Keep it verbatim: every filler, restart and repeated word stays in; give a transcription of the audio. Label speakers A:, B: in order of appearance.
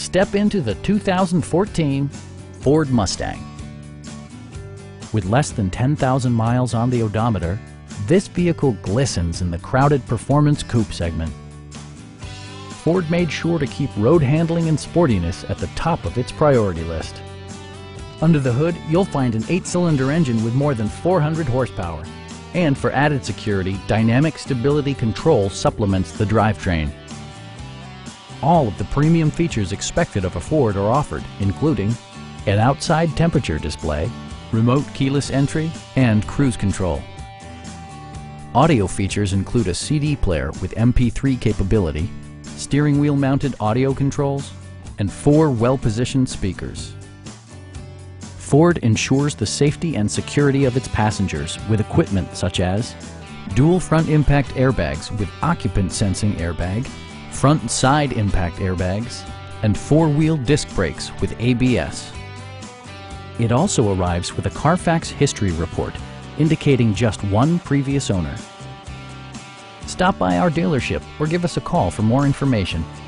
A: Step into the two thousand fourteen Ford Mustang. With less than ten thousand miles on the odometer, this vehicle glistens in the crowded performance coupe segment. Ford made sure to keep road handling and sportiness at the top of its priority list. Under the hood, you'll find an eight-cylinder engine with more than four hundred horsepower. And for added security, dynamic stability control supplements the drivetrain. All of the premium features expected of a Ford are offered, including an outside temperature display, remote keyless entry, and cruise control. Audio features include a C D player with M P three capability, steering wheel mounted audio controls, and four well-positioned speakers. Ford ensures the safety and security of its passengers with equipment such as dual front impact airbags with occupant sensing airbag, front and side impact airbags, and four-wheel disc brakes with A B S. It also arrives with a Carfax history report indicating just one previous owner. Stop by our dealership or give us a call for more information.